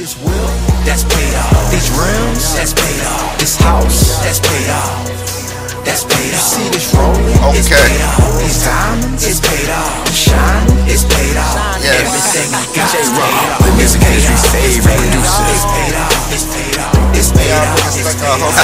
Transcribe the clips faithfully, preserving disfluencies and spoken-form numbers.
this wheel, that's paid off. These rims, that's paid off. This house, that's paid off. That's paid off. You see this rolling, okay. It's paid off. These diamonds, it's paid off. Shining, it's paid off. Yes. Everything I got, D J it's Rock, paid off. the music industry's favorite producer. It's paid off. It's paid off. It's paid off. It's paid off.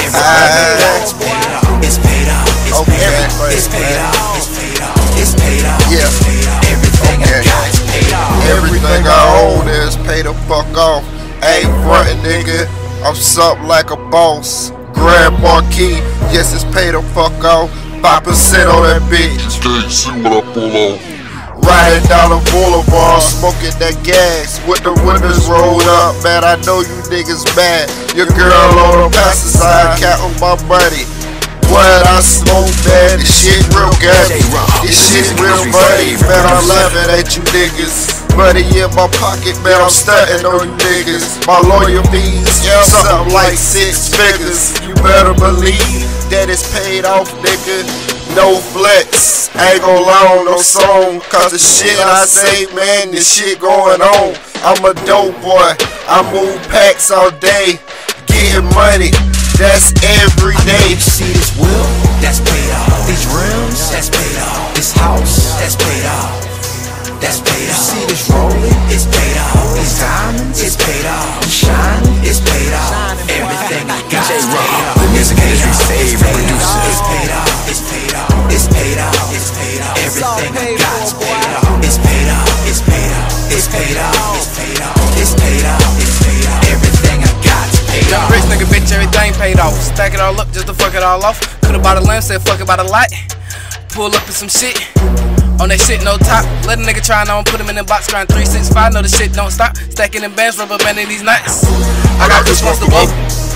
It's paid off. It's paid off. It's paid off. It's paid off. It's paid off. It's paid off. Yeah. It's paid off. Everything I got, it's paid off. Everything I own is pay the fuck off. Ain't frontin', nigga. I'm something like a boss. Grand Marquis, yes, it's pay the fuck off. Five percent on that bitch. See what I pull off. Riding down the boulevard, smoking that gas with the windows rolled up. Man, I know you niggas mad. Your girl on the passenger side, counting my money. What I smoke, man, this shit real good. This shit real funny, man. I'm laughing at you niggas. Money in my pocket, man, I'm stunting on you niggas. My lawyer fees, something like six figures. You better believe that it's paid off, nigga. No flex, ain't gon' lie on no song. Cause the shit I say, man, this shit going on. I'm a dope boy, I move packs all day, getting money, that's every day. You see this wheel, that's paid off. These rims, that's paid off. This house, that's paid off. That's paid off. You see this rolling, it's paid off. These diamonds, it's paid off. Shining, it's paid off. Everything I got, D J it's Rock, paid off. the music industry's favorite producer. It's paid off. It's paid off. It's paid off. It's paid off. Everything I got, it's paid off. It's paid off. It's paid off. It's paid off. It's paid off. It's paid off. It's paid off. Everything I got, it's paid off. Rich nigga, bitch, everything paid off. Stack it all up just to fuck it all off. Coulda bought a lamb, said fuck it by the light. Pull up in some shit. On that shit, no top. Let a nigga try and I don't put him in the box. Grind three six five, know the shit don't stop. Stacking in bands, rubber banding these nights. I got this ones to blow.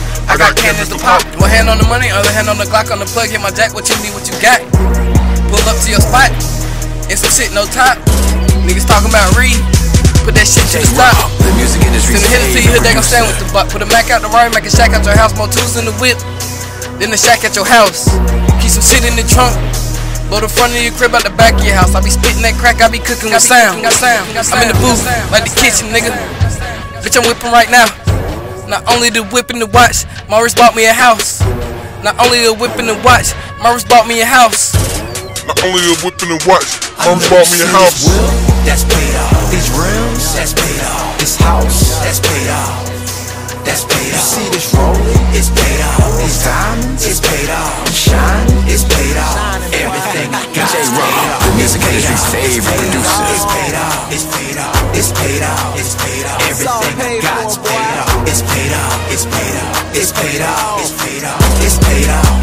I got cannons to pop. One hand on the money, other hand on the Glock. On the plug, hit my jack. What you need, what you got? Pull up to your spot. And some shit, no top. Niggas talking about Reed. Put that shit to the stop. The music industry's Send the hitters to you, they gon' stand with the buck. Put a Mac out the road, make a shack out your house. More tools in the whip. Then the shack at your house. Keep some shit in the trunk. Blow the front of your crib out the back of your house. I be spitting that crack, I be cooking with sound. I'm in the booth, like the kitchen, nigga. Bitch, I'm whipping right now. Not only the whip and the watch, Maurice bought me a house. Not only the whip and the watch, Maurice bought me a house. Not only a whip and a watch, mom bought me a house. Wheel, that's paid off. These rims, that's paid off. This house, that's paid off. That's paid off. You see this rolling, it's paid off. These diamonds, it's paid off. Shining, it's paid off. Everything I got, D J Rock, the music industry's favorite producer. It's paid off. It's paid off. It's paid off. It's paid off. Everything I got, it's paid off. It's paid off. It's paid off. It's paid off. It's paid off. It's paid off.